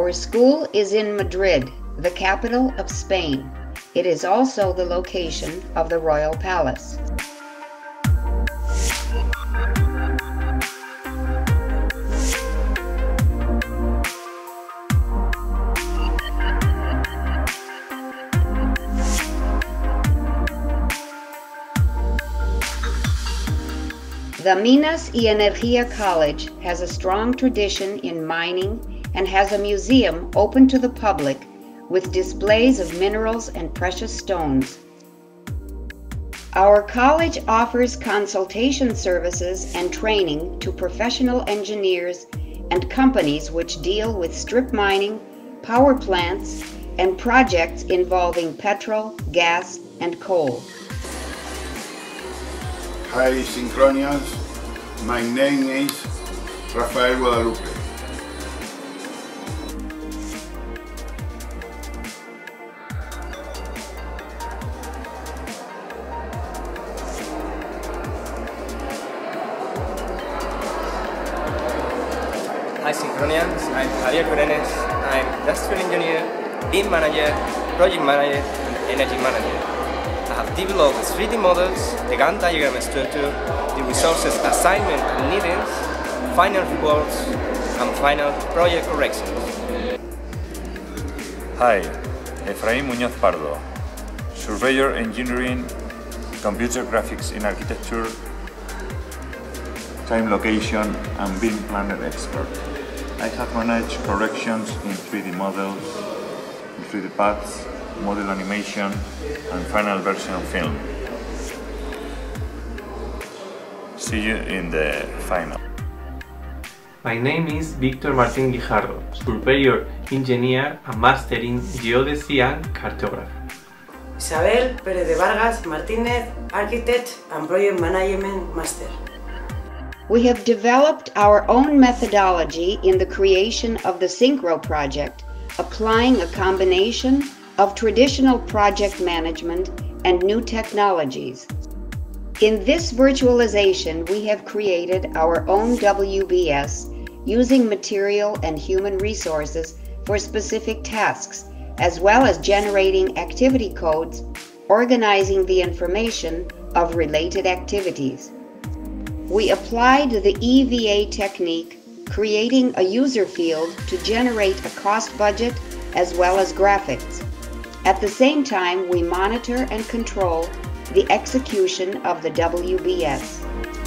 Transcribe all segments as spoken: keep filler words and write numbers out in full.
Our school is in Madrid, the capital of Spain. It is also the location of the Royal Palace. The Minas y Energía College has a strong tradition in mining and has a museum open to the public with displays of minerals and precious stones. Our college offers consultation services and training to professional engineers and companies which deal with strip mining, power plants, and projects involving petrol, gas, and coal. Hi Synchronians, my name is Rafael Guadalupe. Hi Synchronians, I'm Javier Curenes. I'm industrial engineer, BIM manager, project manager, and energy manager. I have developed three D models, the Gantt diagram structure, the resources assignment and needings, final reports, and final project corrections. Hi, Efraín Muñoz Pardo, surveyor engineering, computer graphics in architecture, time location, and BIM planner expert. I have managed corrections in three D models, in three D paths, model animation, and final version film. See you in the final. My name is Víctor Martín Guijarro, surveyor engineer and master in geodesy and cartography. Isabel Pérez de Vargas Martínez, architect and project management master. We have developed our own methodology in the creation of the Synchro project, applying a combination of traditional project management and new technologies. In this virtualization, we have created our own W B S using material and human resources for specific tasks, as well as generating activity codes, organizing the information of related activities. We applied the E V A technique, creating a user field to generate a cost budget as well as graphics. At the same time, we monitor and control the execution of the W B S.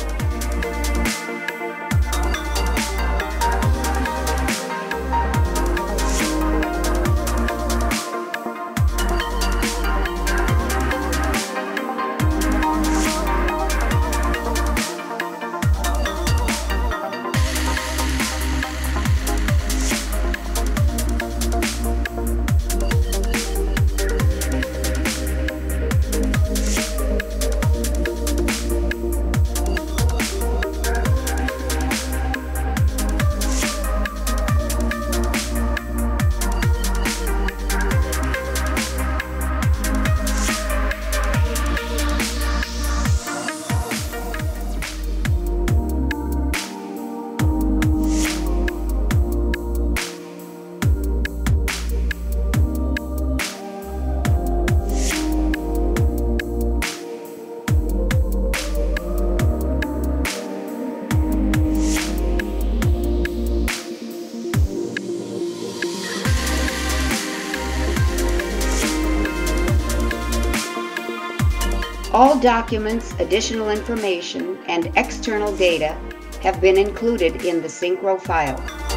All documents, additional information, and external data have been included in the Synchro file.